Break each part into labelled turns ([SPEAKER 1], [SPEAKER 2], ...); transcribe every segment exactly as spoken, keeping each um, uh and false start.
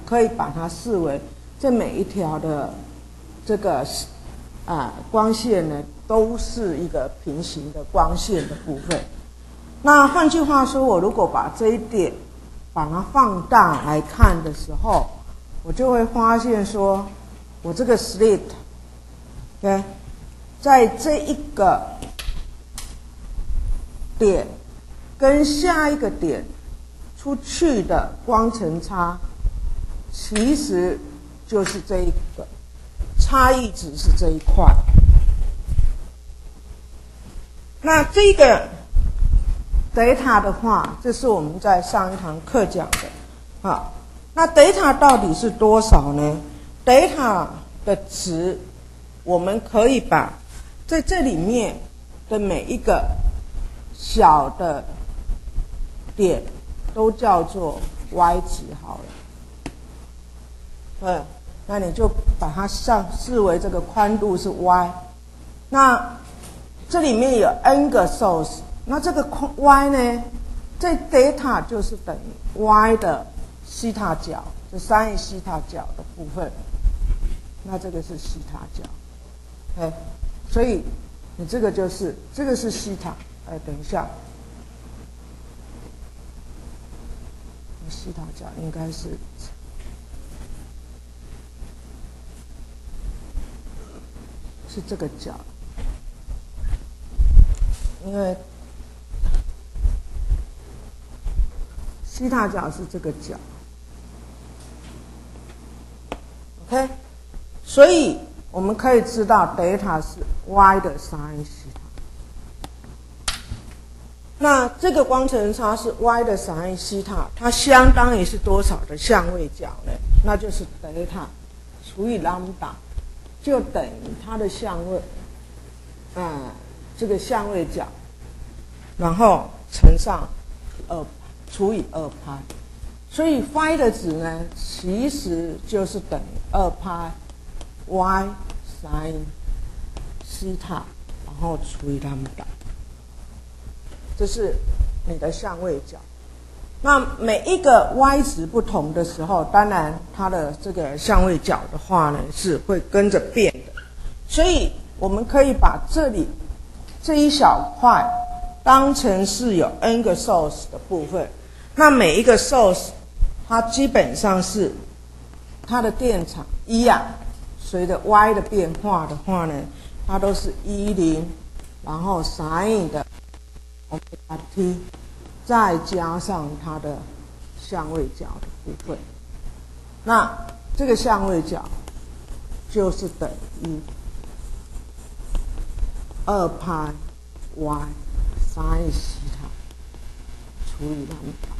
[SPEAKER 1] 可以把它视为这每一条的这个啊光线呢，都是一个平行的光线的部分。那换句话说，我如果把这一点把它放大来看的时候，我就会发现说，我这个 slit， 对，在这一个点跟下一个点出去的光程差，其实就是这一个差异值是这一块。那这个 delta 的话，这是我们在上一堂课讲的啊。那 delta 到底是多少呢？ delta 的值，我们可以把在这里面的每一个小的点都叫做 y 值好了。对，那你就把它上视为这个宽度是 y。那这里面有 n 个 source， 那这个 y 呢，这 delta 就是等于 y 的西塔角，就 sin 西塔角的部分。那这个是西塔角，哎，所以你这个就是这个是西塔。哎，等一下，西塔角应该是是这个角。因为西塔角是这个角 ，OK， 所以我们可以知道 delta 是 y 的 sin 西塔。那这个光程差是 y 的 sin 西塔，它相当于是多少的相位角呢？那就是 delta 除以 lambda， 就等于它的相位，嗯。这个相位角，然后乘上二除以二派，所以 phi 的值呢，其实就是等于二派 y sin 西塔，然后除以 lambda， 这是你的相位角。那每一个 y 值不同的时候，当然它的这个相位角的话呢，是会跟着变的。所以我们可以把这里这一小块当成是有 n 个 source 的部分，那每一个 source 它基本上是它的电场一啊，随着 y 的变化的话呢，它都是一零，然后 sin 的 omega t， 再加上它的相位角的部分，那这个相位角就是等于二派 y sin 西塔除以 lambda。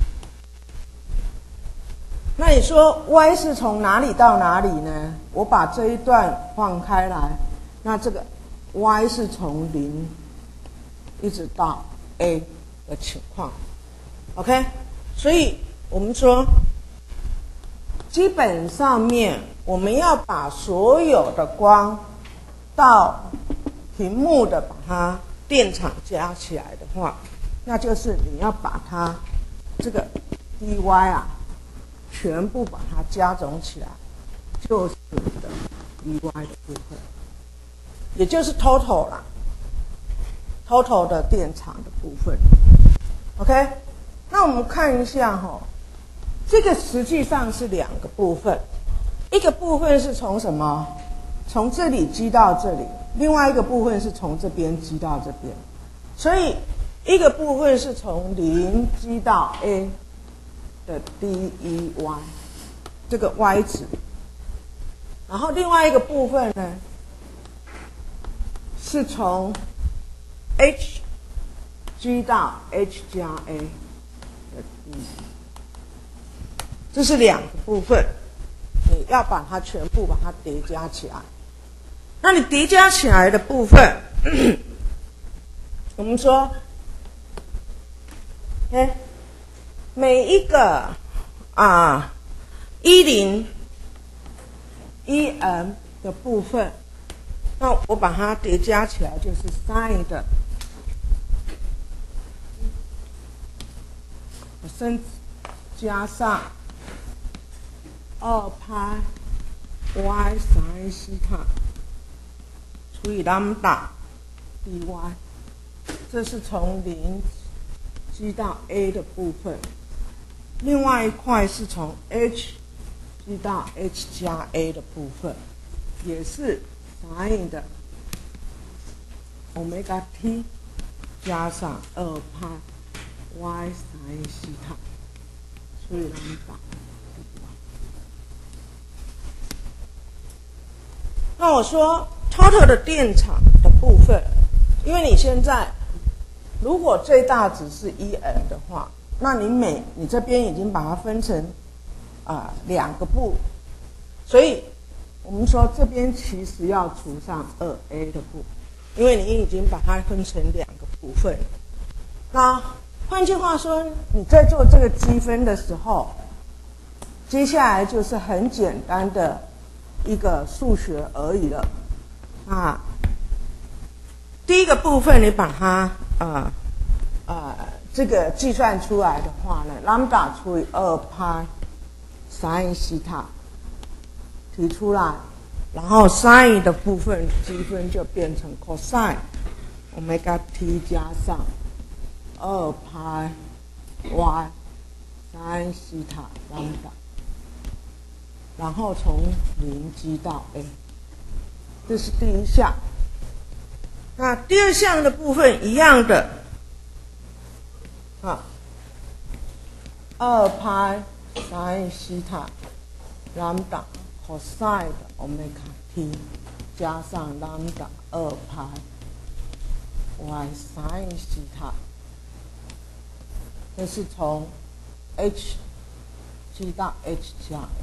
[SPEAKER 1] 那你说 y 是从哪里到哪里呢？我把这一段放开来，那这个 y 是从零一直到 a 的情况 ，OK？ 所以我们说，基本上面我们要把所有的光到屏幕的把它电场加起来的话，那就是你要把它这个 dy 啊，全部把它加总起来，就是你的 dy 的部分，也就是 total 啦 ，total 的电场的部分。OK， 那我们看一下哈、哦，这个实际上是两个部分，一个部分是从什么？从这里积到这里。另外一个部分是从这边积到这边，所以一个部分是从零积到 a 的 dy， 这个 y 值，然后另外一个部分呢是从 h 积到 h 加 a 的 d， 这是两个部分，你要把它全部把它叠加起来。那你叠加起来的部分，我们说，哎，每一个啊一零一 m 的部分，那我把它叠加起来就是 sin 的升加上二派 y sin 西塔除以 lambda dy， 这是从零积到 a 的部分。另外一块是从 h 积到 h 加 a 的部分，也是 sin 的 omega t 加上二派 y sin 西塔除以 lambda。那我说 total 的电场的部分，因为你现在如果最大值是 E n 的话，那你每你这边已经把它分成啊两个部，所以我们说这边其实要除上 二 a 的部，因为你已经把它分成两个部分。那换句话说，你在做这个积分的时候，接下来就是很简单的一个数学而已了。啊，第一个部分你把它呃呃这个计算出来的话呢 ，lambda 除以二派 sin 西塔提出来，然后 sin 的部分积分就变成 cosine omega t 加上二派 y sin 西塔 lambda， 然后从零积到 a， 这是第一项。那第二项的部分一样的。啊，二派 sin 西塔 lambda cosine 的 omega t 加上 lambda 二派 y sin 西塔，这是从 h 积到 h 加 a，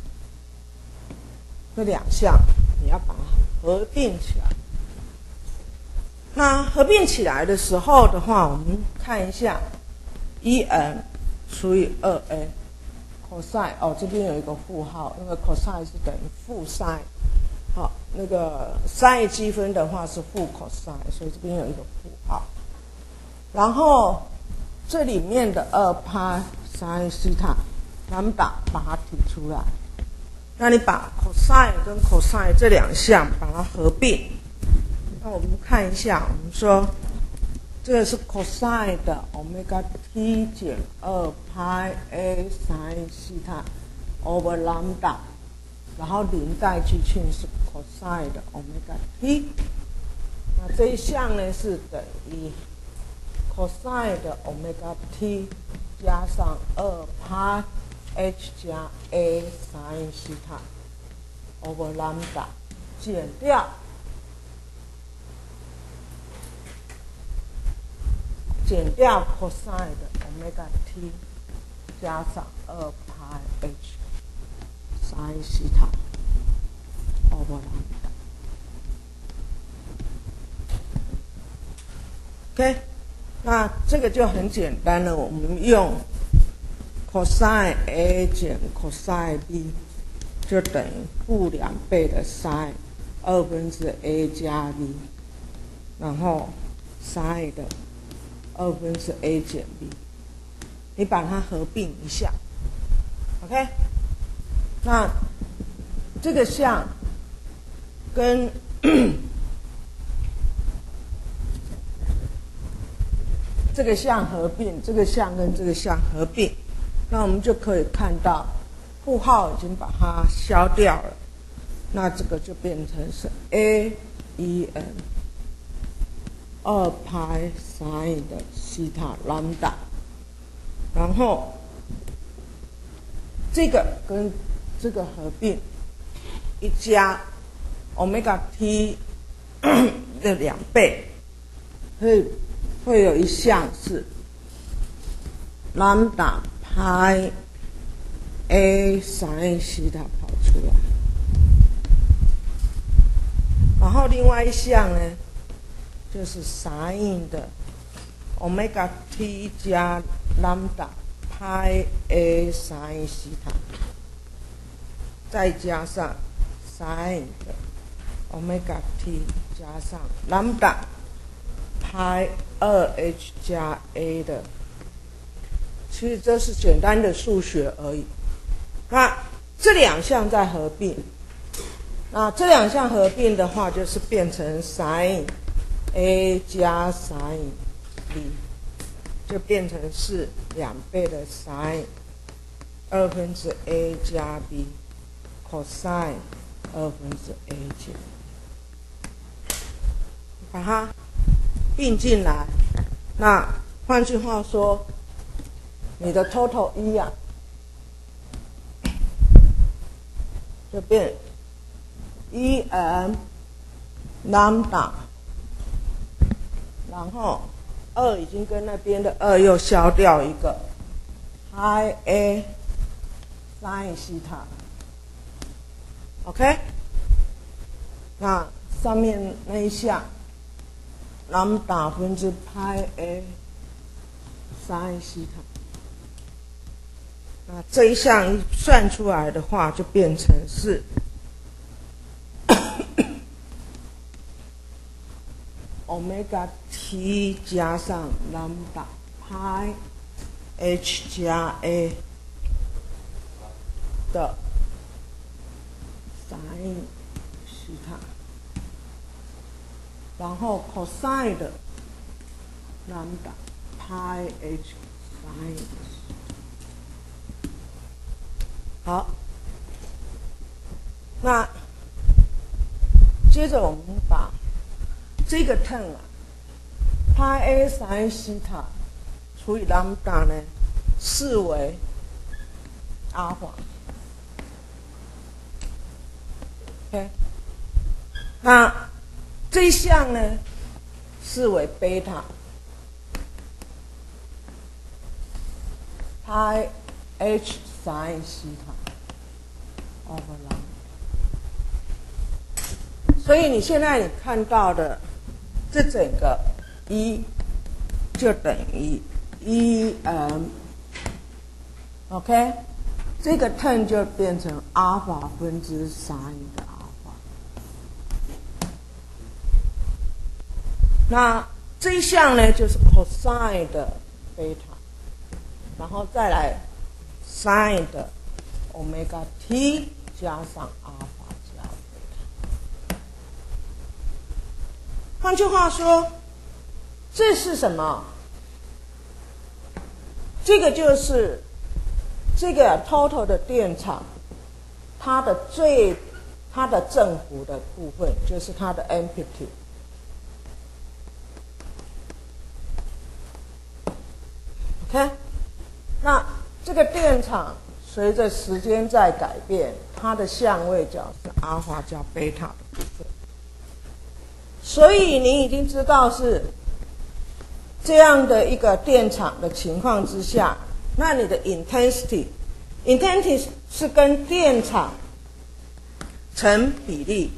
[SPEAKER 1] 这两项你要把它合并起来。那合并起来的时候的话，我们看一下。E n 除以 二 a cosine 哦，这边有一个负号，那个 cosine 是等于负 sin， 好，那个 sin 积分的话是负 cosine， 所以这边有一个负号。然后这里面的二派 sin 西塔 lambda 把它提出来，那你把 cosine 跟 cosine 这两项把它合并，那我们看一下，我们说。这个是 cosine 的 omega t 减二派 a sin 西塔 over lambda， 然后零带进去是 cosine 的 omega t， 那这一项呢是等于 cosine 的 omega t 加上二派 h 加 a sin 西塔 over lambda 减掉。减掉 cosine 的 omega t 加上二派 h sin 西塔 over lambda。OK， 那这个就很简单了，我们用 cosine a 减 cosine b 就等于负两倍的 sin 二分之 a 加 b， 然后 sin 的二分之 a 减 b， 你把它合并一下 ，OK？ 那这个项跟这个项合并，这个项跟这个项合并，那我们就可以看到负号已经把它消掉了，那这个就变成是 a e n。二派 sin 的西塔 lambda， 然后这个跟这个合并一加 omega t 的两倍，会会有一项是 lambda 派 a sin 西塔跑出来，然后另外一项呢？就是 sin 的 omega t 加 lambda 派 a sin 西塔，再加上 sin 的 omega t 加上 lambda 派 二 h 加 a 的，其实这是简单的数学而已。那这两项再合并，那这两项合并的话，就是变成 sin A 加 sin B， 就变成是两倍的 sin 二分之 A 加 B cosine 二分之 A 减，把它并进来。那换句话说，你的 total 一啊，就变一 m lambda， 然后二已经跟那边的二又消掉一个 ，pi a sin 西塔 ，OK？ 那上面那一项 lambda 分之 pi a sin 西塔。那这一项一算出来的话，就变成是omega t 加上 lambda pi h 加 a 的 sin 西塔，然后 cosine 的 lambda pi h sin。好，那接着我们把这个 term 啊 ，pi a sin 西塔除以 lambda 呢，视为阿尔法。OK， 那这一项呢，视为贝塔 ，pi h sin 西塔 over lambda。所以你现在你看到的这整个一就等于一 m，OK， 这个 term 就变成阿尔法分之 sin 的阿尔法。那这一项呢就是 cosine 的贝塔，然后再来 sin 的 omega t 加上阿尔法加贝塔。换句话说，这是什么？这个就是这个 total 的电场，它的最它的振幅的部分就是它的 amplitude。OK， 那这个电场随着时间在改变，它的相位角是阿尔法加贝塔的部分。所以你已经知道是这样的一个电场的情况之下，那你的 intensity intensity 是跟电场成比例，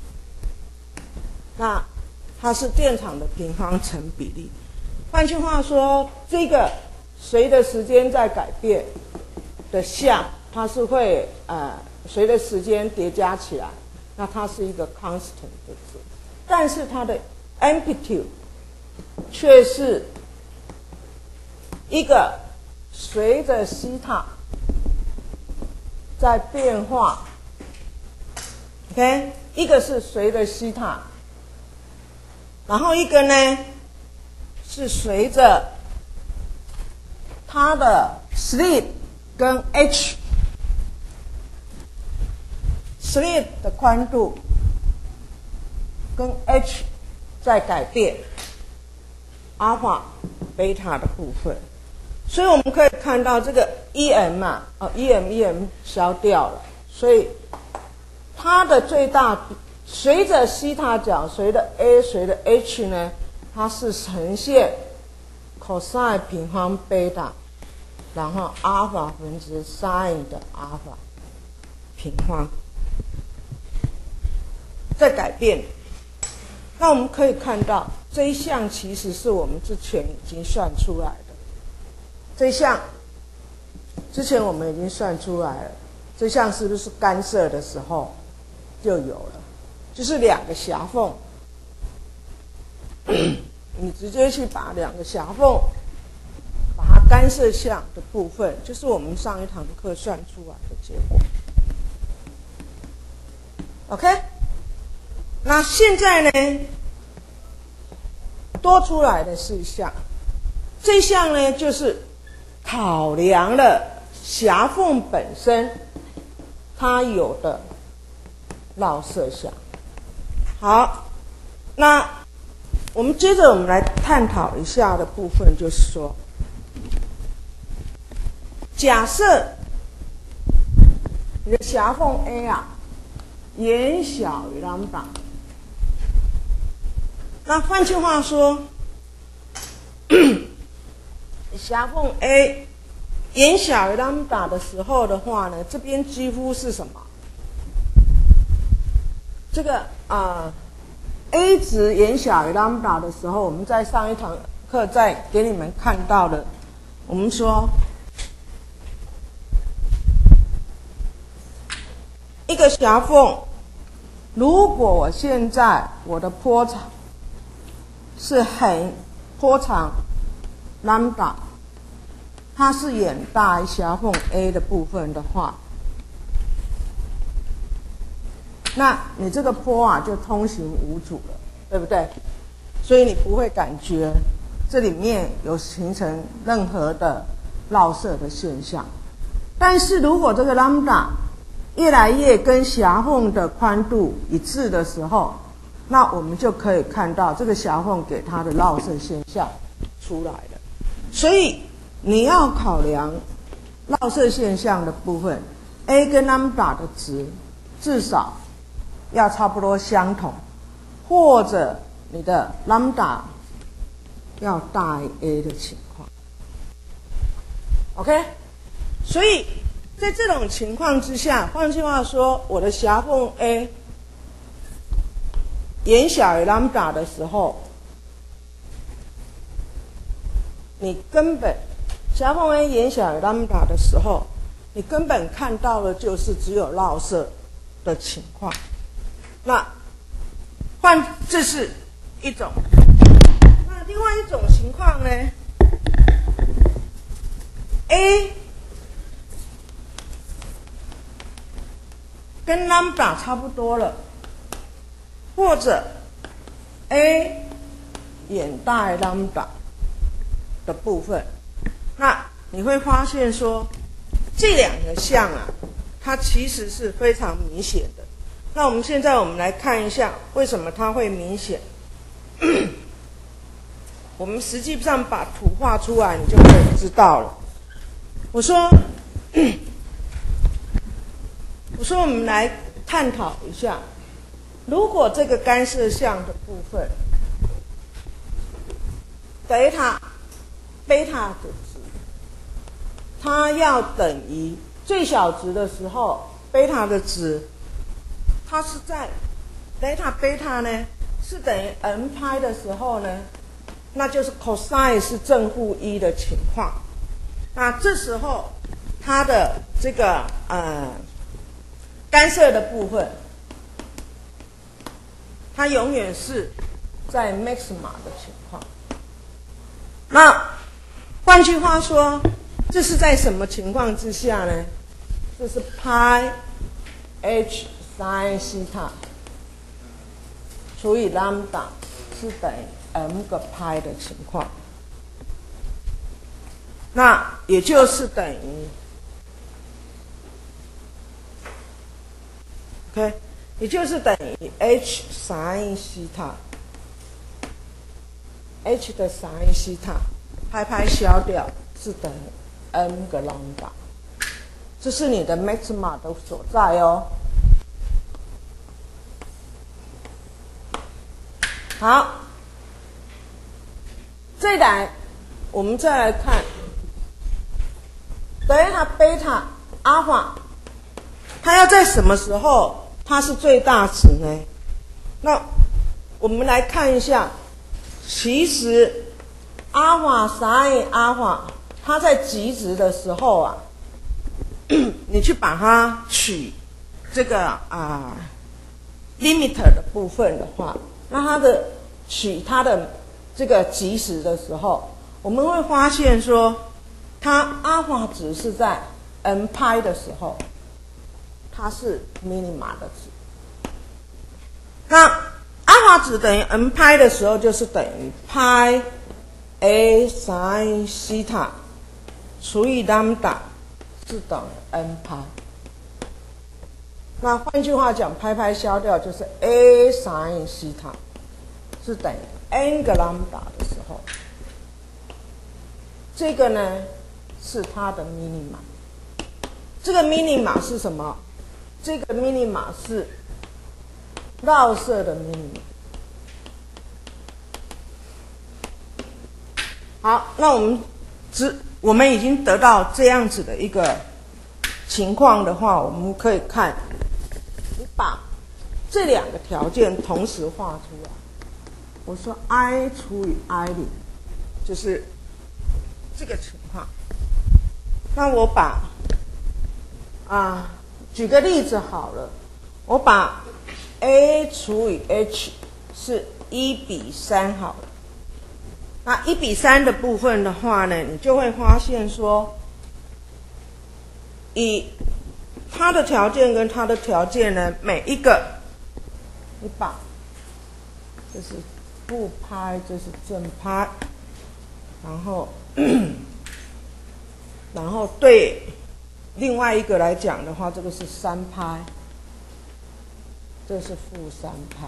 [SPEAKER 1] 那它是电场的平方成比例。换句话说，这个随着时间在改变的项，它是会呃随着时间叠加起来，那它是一个 constant 的值，但是它的 amplitude 却是一个随着西塔在变化 ，OK， 一个是随着西塔，然后一个呢是随着它的 slit 跟 h slit 的宽度跟 h 在改变阿尔法、贝塔的部分，所以我们可以看到这个 E M 啊，哦 E M E M 消掉了，所以它的最大随着西塔角，随着 a 随着 h 呢，它是呈现 cosine 平方贝塔，然后阿尔法分之 sin 的阿尔法平方在改变。那我们可以看到这一项其实是我们之前已经算出来的，这一项之前我们已经算出来了，这项是不是干涉的时候就有了？就是两个狭缝，你直接去把两个狭缝把它干涉项的部分，就是我们上一堂课算出来的结果。 OK， 那现在呢，多出来的是一项，这项呢就是考量了狭缝本身它有的绕射项。好，那我们接着我们来探讨一下的部分，就是说，假设你的狭缝 A 啊，沿小于 lambda， 那换句话说，狭缝 A 沿小于 lambda 的时候的话呢，这边几乎是什么？这个啊、呃、，A 值沿小于 lambda 的时候，我们在上一堂课再给你们看到的，我们说一个狭缝，如果我现在我的波长是很波长 lambda， 它是远大于狭缝 A 的部分的话，那你这个波啊就通行无阻了，对不对？所以你不会感觉这里面有形成任何的绕射的现象。但是如果这个 lambda 越来越跟狭缝的宽度一致的时候，那我们就可以看到这个狭缝给它的绕射现象出来了。所以你要考量绕射现象的部分 ，A 跟 lambda 的值至少要差不多相同，或者你的 lambda 要大于 A 的情况。OK， 所以在这种情况之下，换句话说，我的狭缝 A 沿小于 lambda 的时候，你根本狭缝 A 沿小于 lambda 的时候，你根本看到的就是只有绕射的情况。那换这是一种，那另外一种情况呢 ？A 跟 lambda 差不多了，或者 A 远大于 lambda 的部分，那你会发现说，这两个项啊，它其实是非常明显的。那我们现在我们来看一下，为什么它会明显？我们实际上把图画出来，你就可以知道了。我说，我说我们来探讨一下，如果这个干涉项的部分，德塔、贝塔的值，它要等于最小值的时候，贝塔的值，它是在德塔、贝塔呢是等于 n 派的时候呢，那就是 cosine 是正负一的情况。那这时候它的这个呃干涉的部分，它永远是在 maxima 的情况。那换句话说，这是在什么情况之下呢？这是派 h sin 西塔除以 lambda 是等于 m 个派的情况。那也就是等于 OK， 也就是等于 h sin 西塔 h 的 sin 西塔派派消掉是等于 m 个 lambda， 这是你的 maxima 的所在哦。好，再来我们再来看德尔塔、贝塔、阿尔法，它要在什么时候它是最大值呢？那我们来看一下，其实阿尔法、sin 阿尔法，它在极值的时候啊，你去把它取这个啊、呃、limiter 的部分的话，那它的取它的这个极值的时候，我们会发现说，它阿尔法值是在 n 派的时候，它是 minima 的值。 那阿尔法值等于 n 派的时候，就是等于派 a sin 西塔除以 lambda 是等于 n 派。那换句话讲，派派消掉就是 a sin 西塔是等于 n 个 lambda 的时候，这个呢是它的 minima。这个 minima 是什么？这个 minima 是绕射的 minima。好，那我们只我们已经得到这样子的一个情况的话，我们可以看，你把这两个条件同时画出来。我说 i 除以 i 零，就是这个情况。那我把啊，举个例子好了，我把 a 除以 h 是一比三好了。那一比三的部分的话呢，你就会发现说，以它的条件跟它的条件呢，每一个你把这是负派，这是正派，然后然后对另外一个来讲的话，这个是三派，这是负三派。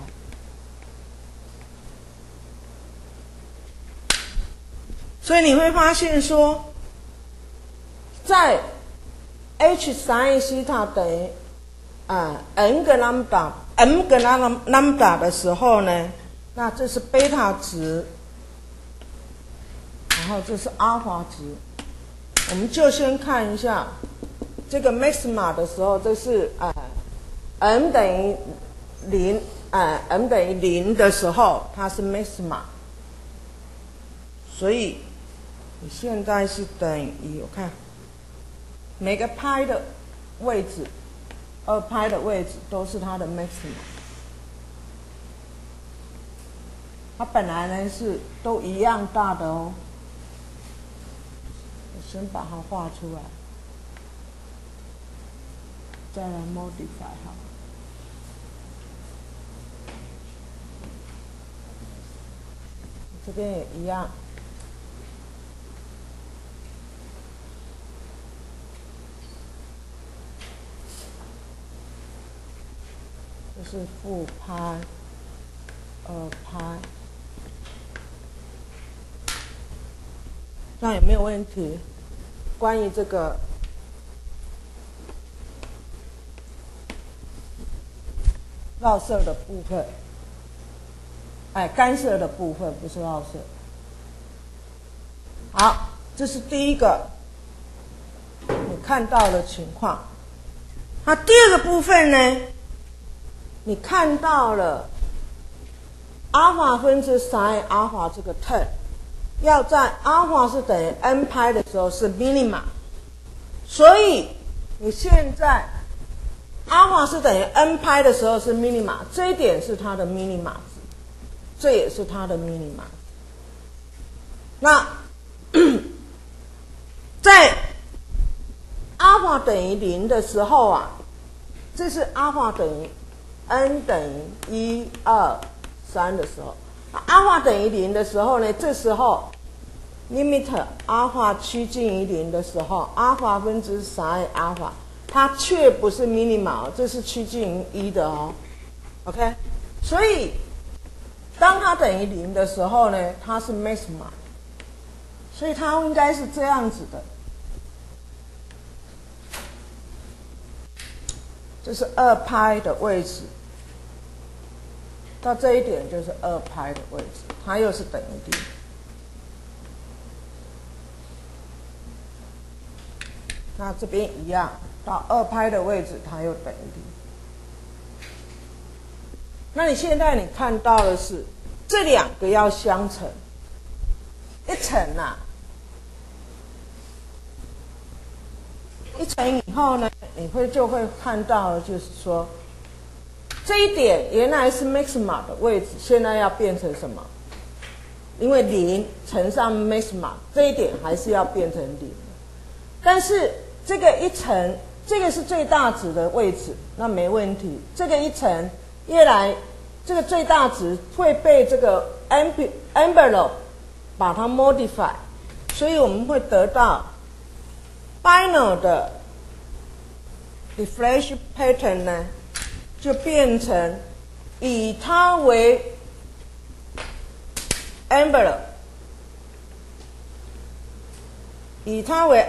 [SPEAKER 1] 所以你会发现说，在 h sin 西塔等于啊 n 个 lambda m 个 lambda 的时候呢，那这是贝塔值，然后这是阿尔法值。我们就先看一下这个 maxima 的时候，这是啊 m 等于零啊 m 等于零的时候，它是 maxima， 所以你现在是等于，我看每个派的位置，二派的位置都是它的 maximum。它本来呢是都一样大的哦。我先把它画出来，再来 modify 好了。这边也一样。这是负派、二派，这样有没有问题？关于这个绕射的部分，哎，干涉的部分不是绕射。好，这是第一个你看到的情况。那第二个部分呢？你看到了阿尔法分之 sin 阿尔法这个 term， 要在阿尔法是等于 n 派的时候是 minima， 所以你现在阿尔法是等于 n 派的时候是 minima， 这一点是它的 minima 值，这也是它的 minima。那在阿尔法等于零的时候啊，这是阿尔法等于n 等于一、二、三的时候，阿尔法等于零的时候呢，这时候 limit 阿尔法趋近于零的时候，阿尔法分之 sin 阿尔法，它却不是 minima， 这是趋近于一的哦。OK， 所以当它等于零的时候呢，它是 maxima， 所以它应该是这样子的。这是二派的位置，到这一点就是二派的位置，它又是等于零。那这边一样，到二派的位置，它又等于零。那你现在你看到的是这两个要相乘，一乘啊，一乘以后呢，你会就会看到，就是说，这一点原来是 maxima 的位置，现在要变成什么？因为零乘上 maxima， 这一点还是要变成零。但是这个一乘，这个是最大值的位置，那没问题。这个一乘越来这个最大值会被这个 envelope 把它 modify， 所以我们会得到 final 的 diffraction pattern 呢，就变成以它为 envelope， 以它为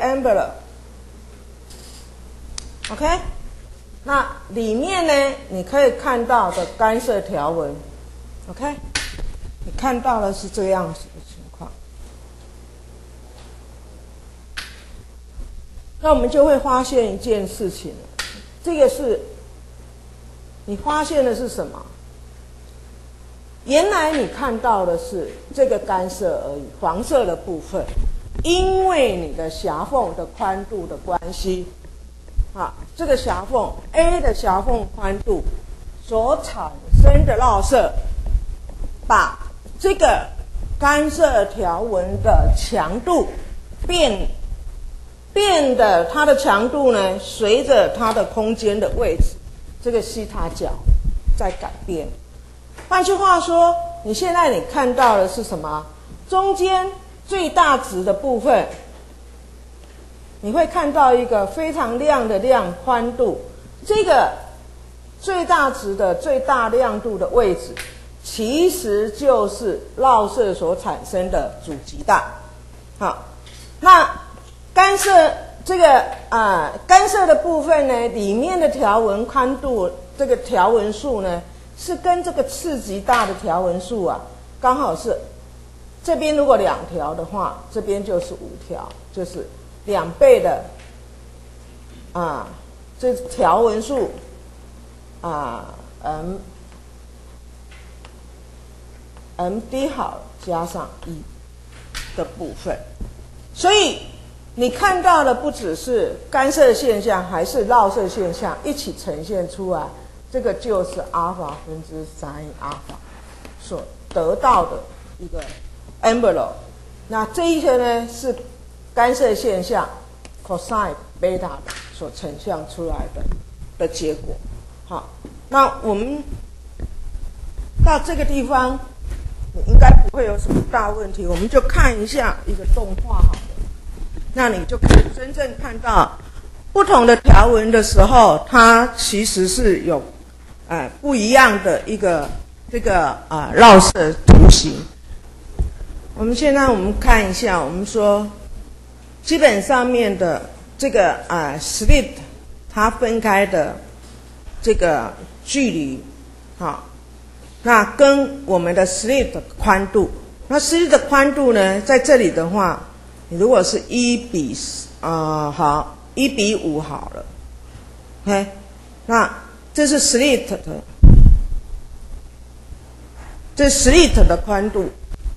[SPEAKER 1] envelope。OK， 那里面呢，你可以看到的干涉条纹 ，OK， 你看到的是这样子的情况。那我们就会发现一件事情了，这个是你发现的是什么？原来你看到的是这个干涉而已，黄色的部分，因为你的狭缝的宽度的关系。啊，这个狭缝 A 的狭缝宽度所产生的绕射，把这个干涉条纹的强度变变得它的强度呢，随着它的空间的位置，这个西塔角在改变。换句话说，你现在你看到的是什么？中间最大值的部分。你会看到一个非常亮的亮宽度，这个最大值的最大亮度的位置，其实就是绕射所产生的主极大。好，那干涉这个啊、呃、干涉的部分呢，里面的条纹宽度这个条纹数呢，是跟这个次极大的条纹数啊，刚好是这边如果两条的话，这边就是五条，就是两倍的啊，这条纹数啊 m m d 好了加上一的部分，所以你看到的不只是干涉现象，还是绕射现象一起呈现出来，这个就是阿尔法分之三阿尔法所得到的一个 envelope。那这一些呢是干涉现象 cosine beta 所呈现出来的的结果。好，那我们到这个地方，你应该不会有什么大问题。我们就看一下一个动画好了，那你就可以真正看到不同的条纹的时候，它其实是有呃不一样的一个这个啊、呃、绕射图形。我们现在我们看一下，我们说基本上面的这个啊、呃、slit 它分开的这个距离，好，那跟我们的 slit 的宽度，那 slit 的宽度呢，在这里的话，你如果是一比啊、呃、好一比五好了 ，OK， 那这是 slit 的，这 slit 的宽度。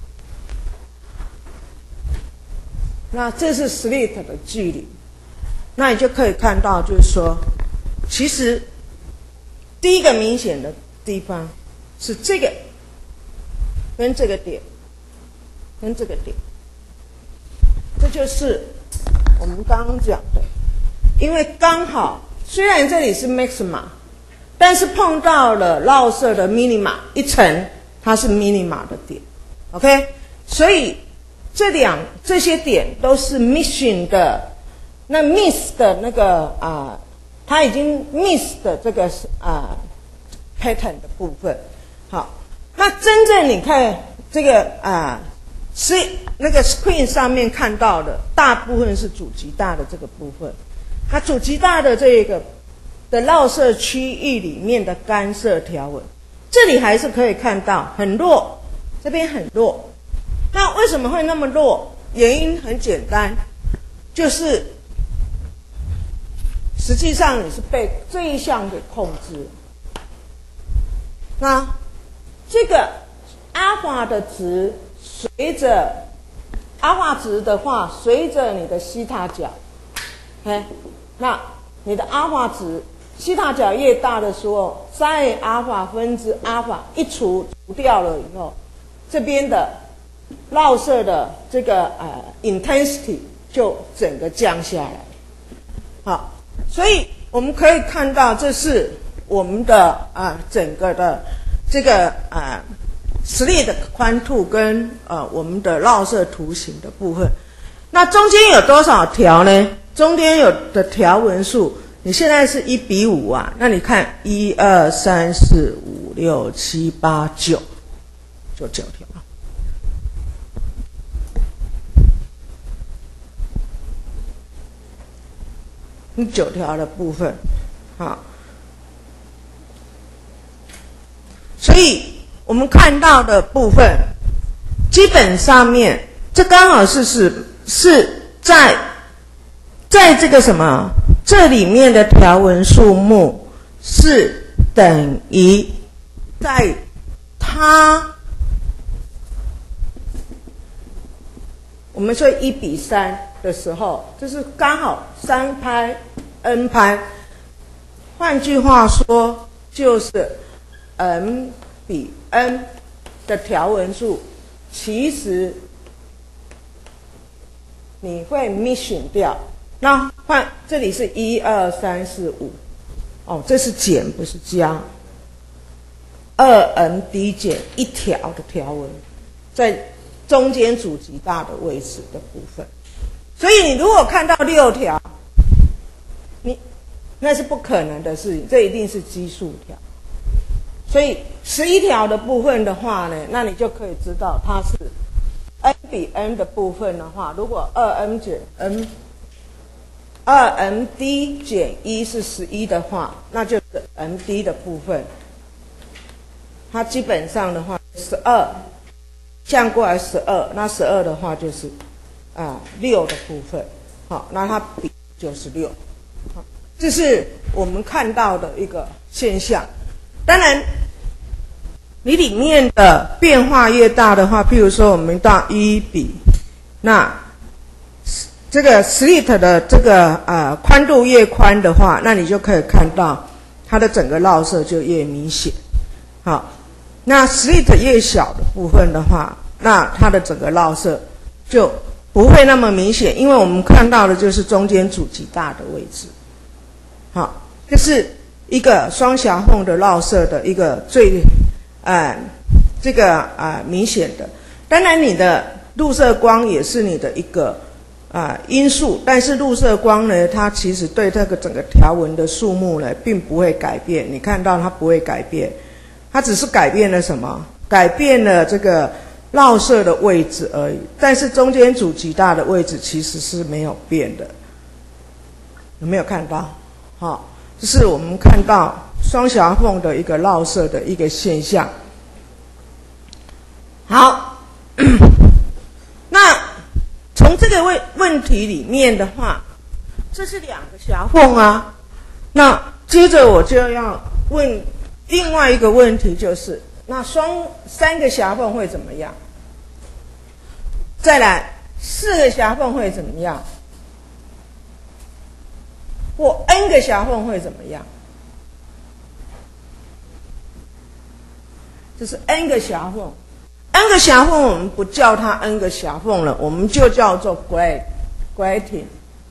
[SPEAKER 1] 那这是 slit 的距离，那你就可以看到，就是说，其实第一个明显的地方是这个跟这个点跟这个点，这就是我们刚刚讲的，因为刚好虽然这里是 maxima， 但是碰到了绕射的 minima 一层，它是 minima 的点 ，OK， 所以这两这些点都是 mission 的，那 miss 的那个啊、呃，它已经 miss 的这个啊、呃、pattern 的部分。好，那真正你看这个啊，是、呃、那个 screen 上面看到的，大部分是主极大的这个部分。它主极大的这个的绕射区域里面的干涉条纹，这里还是可以看到很弱，这边很弱。那为什么会那么弱？原因很简单，就是实际上你是被这一项给控制。那这个阿尔法的值，随着阿尔法值的话，随着你的西塔角 ，OK， 那你的阿尔法值西塔角越大的时候，sin阿尔法分之阿尔法一除除掉了以后，这边的绕射的这个呃 intensity 就整个降下来。好，所以我们可以看到，这是我们的啊、呃、整个的这个呃slit的宽度跟呃我们的绕射图形的部分。那中间有多少条呢？中间有的条纹数，你现在是一比五啊，那你看一二三四五六七八九，就九条。九条的部分，好，所以我们看到的部分，基本上面，这刚好是是是在在这个什么这里面的条纹数目是等于在它，我们说一比三。的时候，就是刚好三拍 n 拍，换句话说，就是 n 比 n 的条纹数，其实你会 mission 掉。那换这里是一二三四五，哦，这是减不是加。二 n d 减一条的条纹，在中间主极大的位置的部分。所以你如果看到六条，你那是不可能的事情，这一定是奇数条。所以十一条的部分的话呢，那你就可以知道它是 n 比 n 的部分的话，如果 二 n 减 n 二 n d 减一是十一的话，那就是 n d 的部分，它基本上的话十二降过来十二，那十二的话就是啊六的部分，好，那它比就是六，好，这是我们看到的一个现象。当然，你里面的变化越大的话，譬如说我们到一比，那这个 slit 的这个呃宽度越宽的话，那你就可以看到它的整个绕射就越明显。好，那 slit 越小的部分的话，那它的整个绕射就不会那么明显，因为我们看到的就是中间主极大的位置。好，这是一个双狭缝的绕射的一个最呃这个呃明显的。当然，你的入射光也是你的一个啊、呃、因素，但是入射光呢，它其实对这个整个条纹的数目呢，并不会改变。你看到它不会改变，它只是改变了什么？改变了这个绕射的位置而已。但是中间主极大的位置其实是没有变的，有没有看到？好，这是我们看到双狭缝的一个绕射的一个现象。好，那从这个问问题里面的话，这是两个狭缝啊。那接着我就要问另外一个问题，就是那双三个狭缝会怎么样？再来四个狭缝会怎么样？或 n 个狭缝会怎么样？这是 n 个狭缝。n 个狭缝我们不叫它 n 个狭缝了，我们就叫做 grad grating，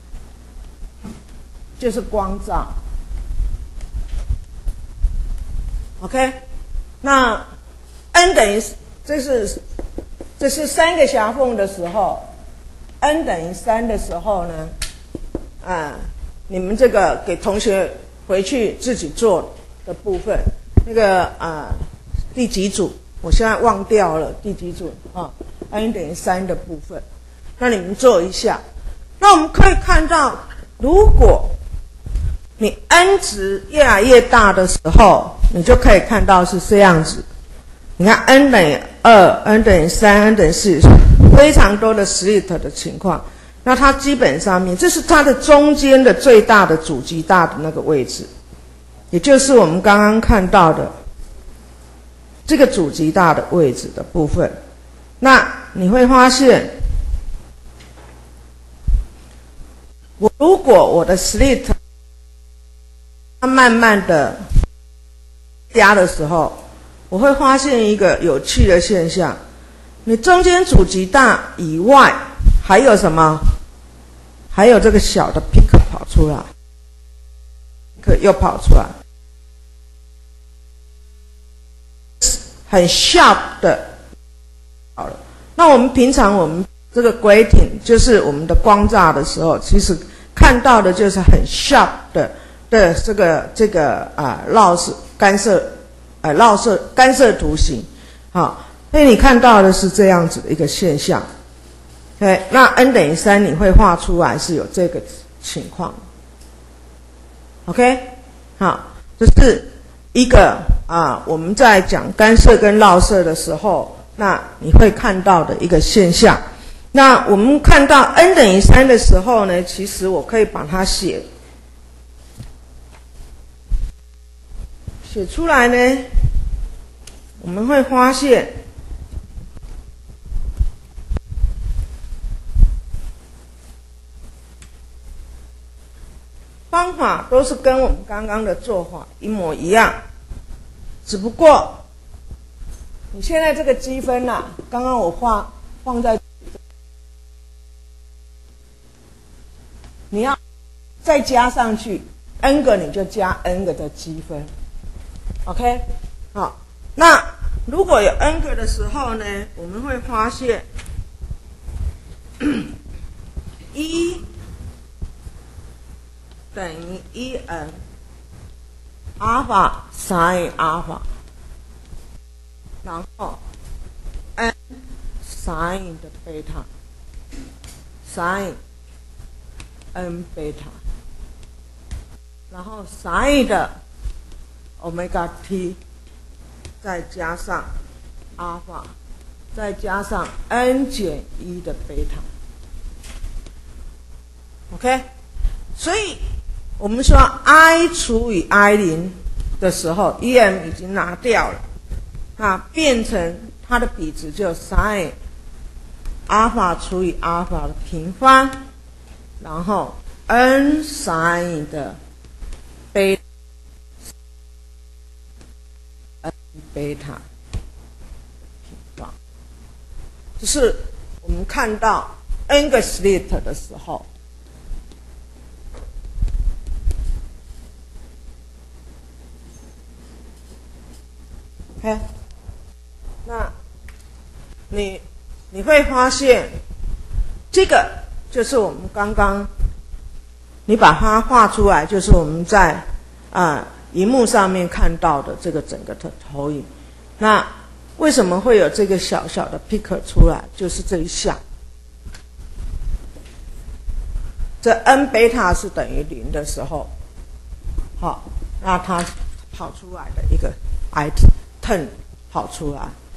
[SPEAKER 1] 就是光照。OK， 那 n 等于这是这是三个狭缝的时候 ，n 等于三的时候呢，啊，你们这个给同学回去自己做的部分，那个啊第几组？我现在忘掉了第几组啊 ？n 等于三的部分，那你们做一下。那我们可以看到，如果你 n 值越来越大的时候，你就可以看到是这样子。你看 n 等于二 ，n 等于三 ，n 等于四，非常多的 slit 的情况。那它基本上面，这是它的中间的最大的主极大的那个位置，也就是我们刚刚看到的这个主极大的位置的部分。那你会发现，我如果我的 slit 它慢慢的加的时候，我会发现一个有趣的现象：你中间主极大以外，还有什么？还有这个小的 peak 跑出来，可又跑出来。 很 sharp 的。好了，那我们平常我们这个轨体就是我们的光栅的时候，其实看到的就是很 sharp 的的这个这个啊绕射干涉，呃绕射干涉图形，好，所以你看到的是这样子的一个现象。OK， 那 n 等于三你会画出来是有这个情况。OK， 好，这是一个啊我们在讲干涉跟绕射的时候，那你会看到的一个现象。那我们看到 n 等于三的时候呢，其实我可以把它写写出来呢，我们会发现方法都是跟我们刚刚的做法一模一样，只不过你现在这个积分啊，刚刚我画放在，你要再加上去 n 个，你就加 n 个的积分。OK， 好，那如果有 n 个的时候呢，我们会发现一等于一 n 阿尔法 sin 阿尔法，然后 n sin 的贝塔 sin n 贝塔，然后 sin 的 omega t， 再加上阿尔法，再加上 n 减一的贝塔。OK， 所以我们说 i 除以 i 零的时候 ，em 已经拿掉了，那变成它的比值就 sin 阿尔法除以阿尔法的平方，然后 n sin 的贝塔 n 贝塔平方，就是我们看到 n 个 slit 的时候。OK， 那你你会发现，这个就是我们刚刚你把它画出来，就是我们在啊荧幕上面看到的这个整个的投影。那为什么会有这个小小的 picker 出来？就是这一项，这 n 贝塔是等于零的时候，好，那它跑出来的一个 item。turn 跑出来